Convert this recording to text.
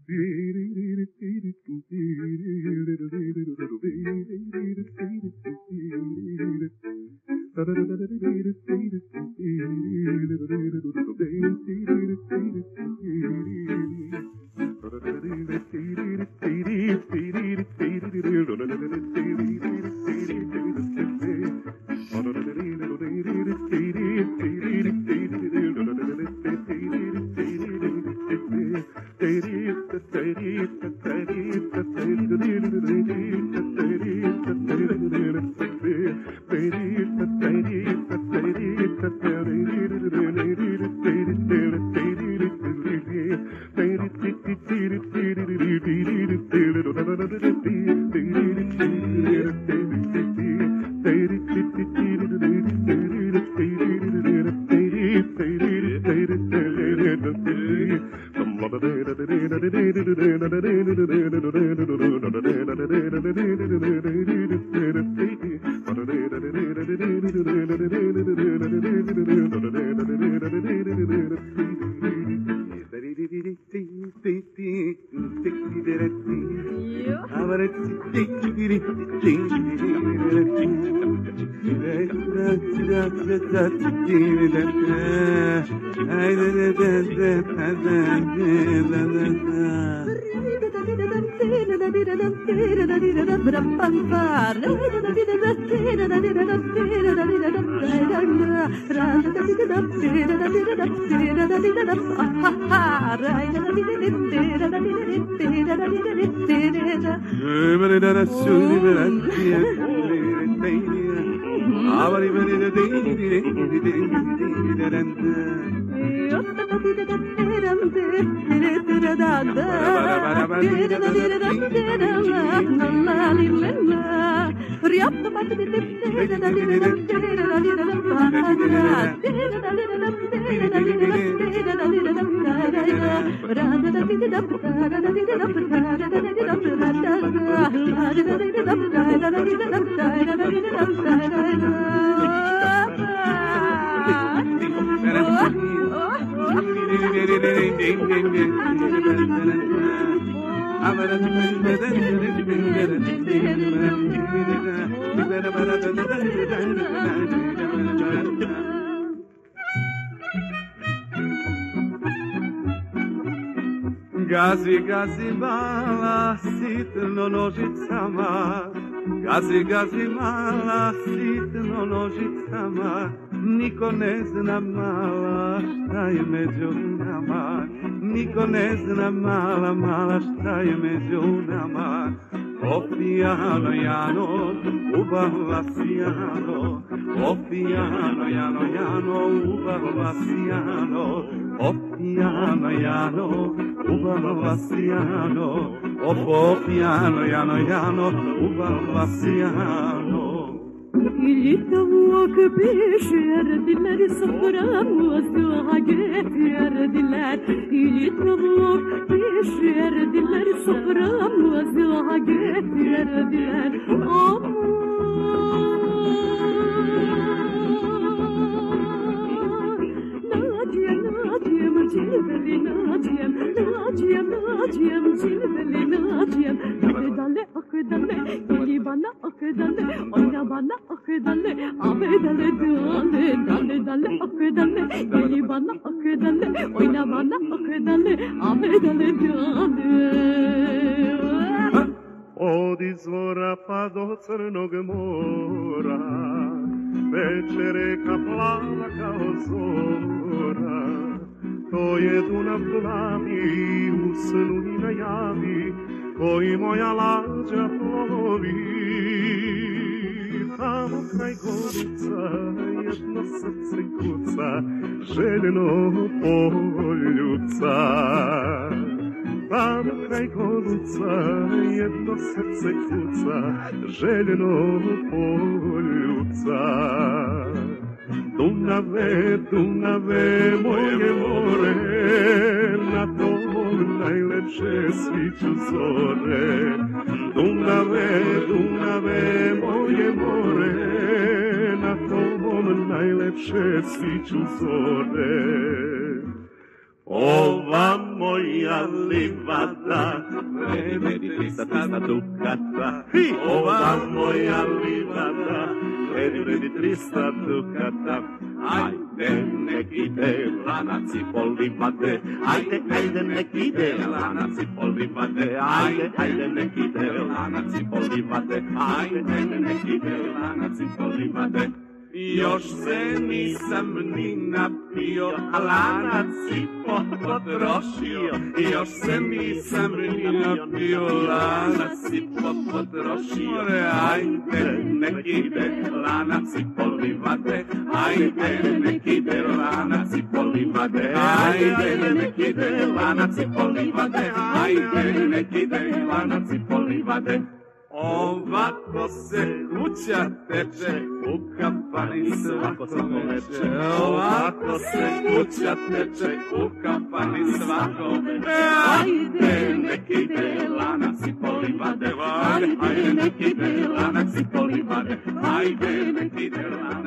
Gazi, gazi mala, sitno nožicama, gazi, gazi mala, sitno nožicama, niko ne zna mala šta je među nama, niko ne zna mala, mala šta je među nama. O piano, Jano, ubava si Jano, o piano, Jano, Jano, ubava si Jano, o piano, Jano, ubava si Jano, o piano, Jano, Jano, ubava si Jano. İli tavuk pişirdiler, soframıza getirdiler. İli tavuk pişirdiler, soframıza getirdiler. Naciye, cilveli Naciye'm, Naciye'm, cilveli Naciye'm. Akıdalle, akıdalle, geli bana akıdalle, oyna bana akıdalle, ahmedalle, dalle, dalle, dalle, akıdalle, geli bana akıdalle, oyna bana akıdalle, ahmedalle, dalle. Od izvora pa do crnog mora, veče reka plava kao zora. To je Dunav plavi, u snu i najavi, koji moja lađa plovi. Tamo kraj Gorica jedno srce kuca, željeno poljuca. Tamo kraj Gorica jedno srce kuca, željeno poljuca. Dunave, Dunave, moje more, na tom najlepše sviću zore. Dunave, Dunave, moje more, na tom najlepše sviću zore. Ova moja livada, vredi 300 dukata. Ova moja livada, vredi 300 dukata. Ajde, nek ide lanac i po livade, ajde, ajde, nek ide lanac i po livade, ajde, ajde, nek ide lanac i po livade, ajde, ajde, nek ide lanac i po livade. Još se nisam ni napio, a lanac si potrošio. Još se nisam ni napio, lanac si potrošio. Ajde, nek ide lanac i po livade, ajde, nek ide lanac i po livade, ajde, nek ide lanac i po livade, ajde, nek ide lanac i po livade. Ovako se kuća teče, u kafani svako veče. Ovako se kuća teče, u kafani svako veče. Ajde, nek ide lanac i po livade, ajde, nek ide lanac i po livade, ajde, nek ide lanac.